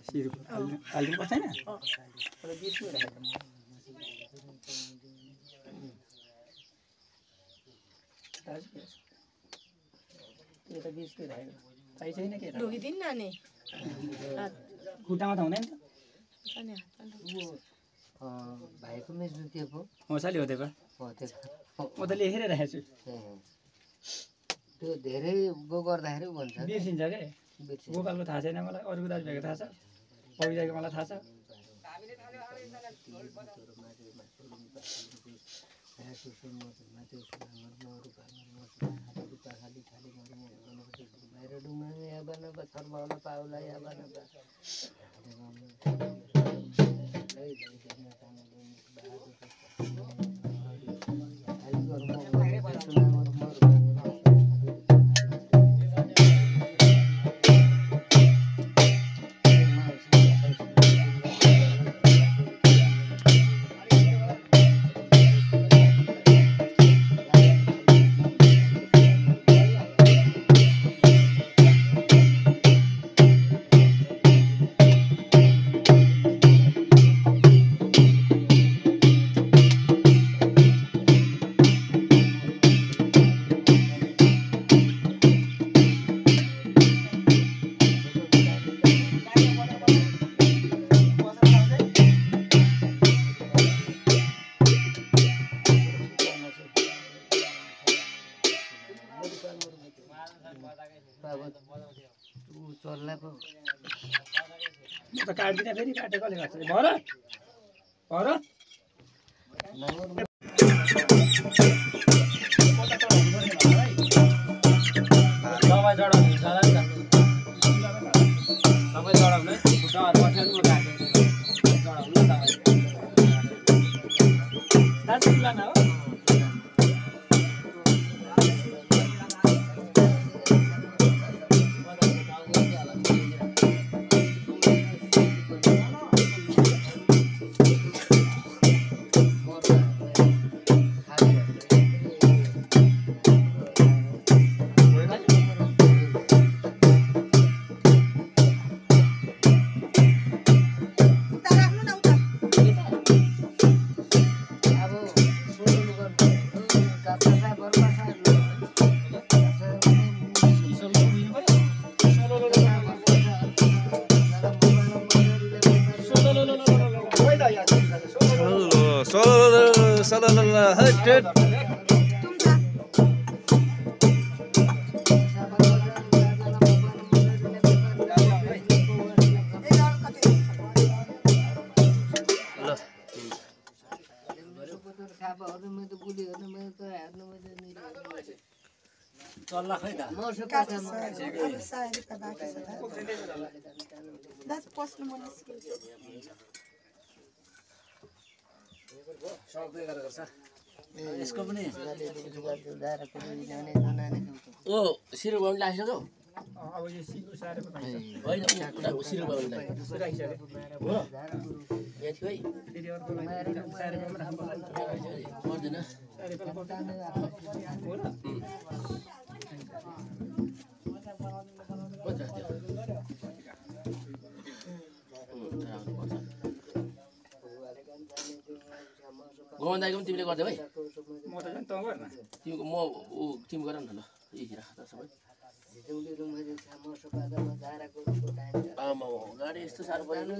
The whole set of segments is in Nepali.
सिरु हाल्नु पर्दैन यो त बिचकै राखेको थाहै छैन के ढोकिदिनु न नि खुट्टामा त हुँदैन भाइको मेजमा के पो मसाले हो त्यो म त लेखेर राखेको छु त्यो धेरै गो गर्दाखेरि भन्छ बिर्सिन्छ के गोपालको थाहा छैन मलाई अरूको दाजुभाइको थाहा छ पविताको मलाई थाहा छ म त काट्दिनँ फेरि काटेकोले गर्छ भरत भरत दबाई चढाउनु हुन्छ होला नि त दबाई चढाउनु खुट्टाहरू पठाउनु म काट्छु चढाउनु दबाई दार्जिलिङ लान हो चल्ला खै त सक्दै गरेर गर्छ यसको पनि ओ सिरु बाउन लागिसक्यो अब यो सिरु सारेको होइन सिरु बाउन राखिसक्यो हो यहाँ थियो है फेरि अर्को सारेको पनि राख्नु पर्दैन हो र गोवन दाइको पनि तिमीले गरिदेऊ है म त झन् तँ गर्न तिमीको म ऊ तिमी गर न ल यही राख त सबै आमा गाडी यस्तो साह्रो पऱ्यो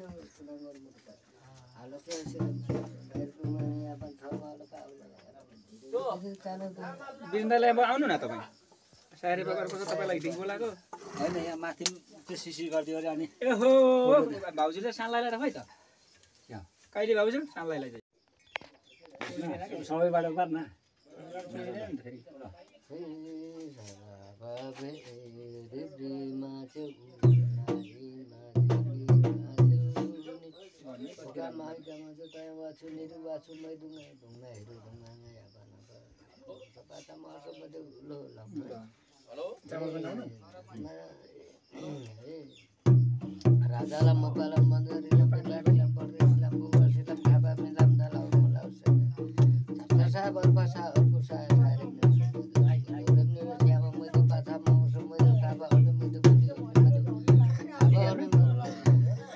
बिन्दालाई अब आउनु न तपाईँ सारे प्रकारको छ तपाईँलाई ढिङ बोलाएको होइन यहाँ माथि त्यो सिसी गरिदियो अरे अनि ए हो भाउजूले सानलाई लिएर खै त कहिले भाउजू सानलाई चाहिँ सबैबाट गर्न राजाला मकाला मन्दिरला पेलाडीला परदेशला बुबरसिला खाबा मिलाम दला उला उसे तसा बरपासा अर्को सारे रेमने स्यामा मधु पाथा मौसम मधु खाबा अनु मधु बुद्धि मधु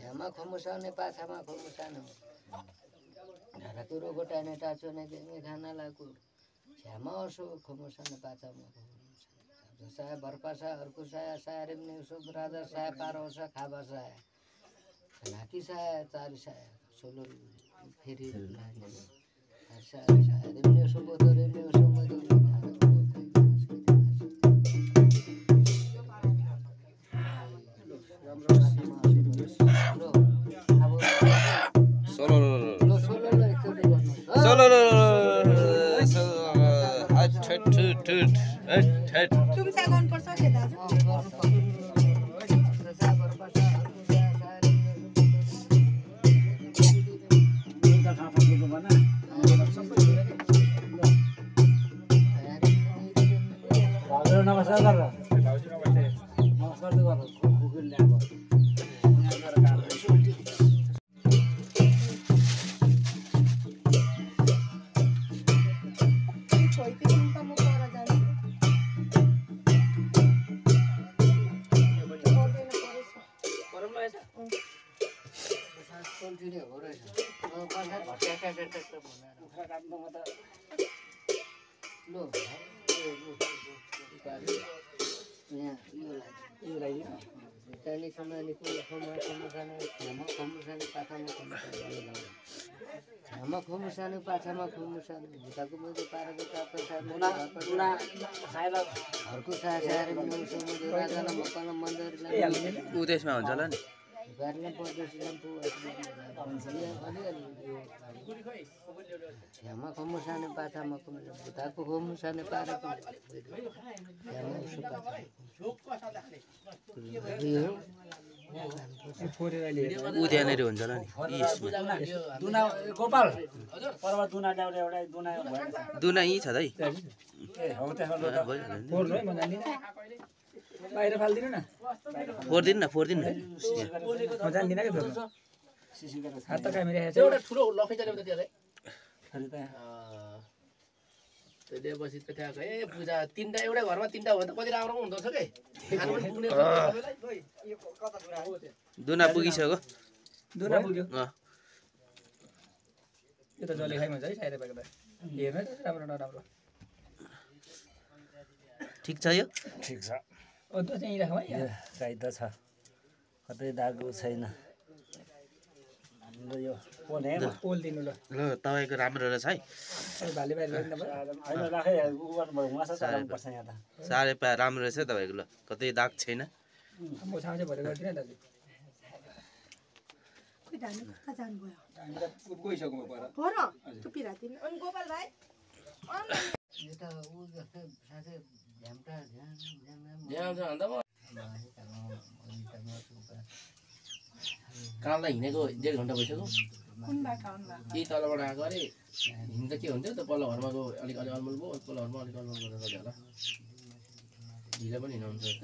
छ्यामा खोमुसाउने पाछामा खोमुसानो धाराको रोगो टाइने टाचोने देख्ने खाना लागु छ्यामा असो खोमुसाउने पाछामा खोमुसानो साया भरपासा अर्को साया साया रेम्ने उसो राजा साया पारोसा खाबा साया नाकी साया चार साया सोलो फेरि साया साया रेम्ने उसो बोधो रेम्ने उसो बोधो तुमचा कोण पर्सा आहे दाजू नमस्कार खोमुसानो पाछामा खोमुसानो भुटाको मुदे पारेको घरको सासारे राजालाई मकान मन्दिरलाई उदेशमा हुन्छ होला नि घरलाई परदेशीलाई छ्यामा खोमुसानो पाछामा खोमुसानो भुटाको खोमुसानो पारेको ऊ त्यहाँनिर हुन्छ होला नि दुना यहीँ छ त है बाहिर फाल्दिनु न फोर्दिनु न म जान्दिनँ कि फेर्नु हात त कामिरहेको छ एउटा ठुलो लखै चल्यो त त्यसलाई त्यसपछि त त्यहाँ ए पूजा तीनटा एउटा घरमा तीनटा हो त कति राम्रो हुँदो रहेछ के दुना पुगिसक्यो दुना पुग्यो यो त जले खाइ हुन्छ है साइड पाएको त हेर्नु राम्रो नराम्रो ठिक छ यो ठिक छ अदुवा चाहिँ राखौँ है राई त छ कतै दागो छैन यो पोल दिनु ल ल तपाईँको राम्रो रहेछ है भाले बाहिर होइन राखै गर्नुपर्छ यहाँ त साह्रै राम्रो रहेछ तपाईँको ल कतै दाग छैन म ठाउँ चाहिँ भरे गर्दिनँ दाजु गइसक्नु पर यो त ऊ जस्तै साथै झ्याम्टा काललाई हिँडेको 1.5 घन्टा भइसक्यो यही तलबाट आएको अरे हिँड्दा के हुन्थ्यो त पल्लो घरमा गयो अलिक अलमल भयो पल्लो घरमा अलिक अलमल गरेर गयो होला ढिलो पनि हिँड्नु हुन्छ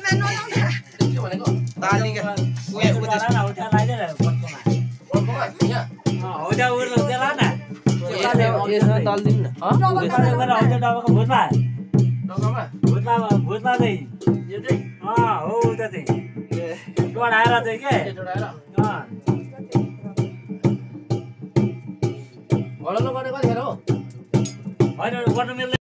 यता नलाउ न के भनेको तालिका यसमा दल्दिनु न भुटमा डगामा भुटमा चाहिँ यो चाहिँ हो उता चाहिँ डढाएर चाहिँ के के जोडाएर हल्ला गर्ने कतिखेर हो होइन गर्नु मिल्दैन